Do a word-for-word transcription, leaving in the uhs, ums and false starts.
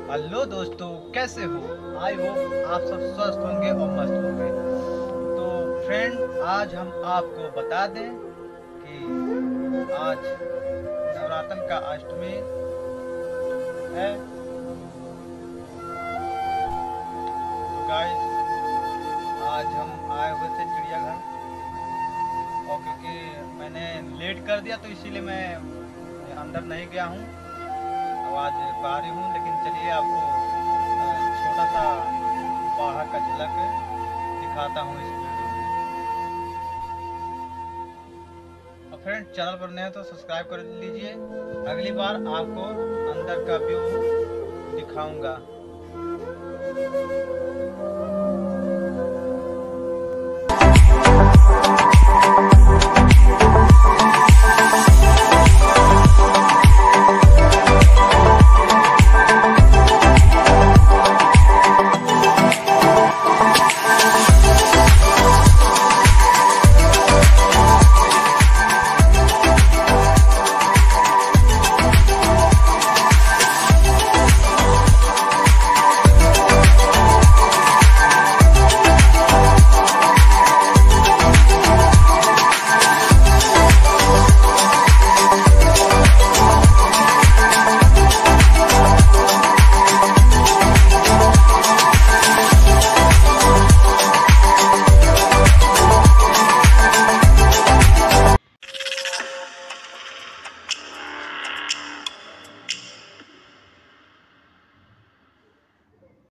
Hello दोस्तों, कैसे हो? आई होप आप सब स्वस्थ होंगे और मस्त होंगे। तो फ्रेंड, आज हम आपको बता दें कि आज नवरात्र का अष्टमी है। तो गाइस, आज हम आए हुए थे चिड़ियाघर, और क्योंकि मैंने लेट कर दिया तो इसीलिए मैं अंदर नहीं गया हूँ। अब आज बाहर ही हूँ, लेकिन चलिए आपको अ, छोटा सा बाहर का झलक दिखाता हूँ इस वीडियो में। और फ्रेंड, चैनल पर नए हैं तो सब्सक्राइब कर लीजिए। अगली बार आपको अंदर का व्यू दिखाऊंगा।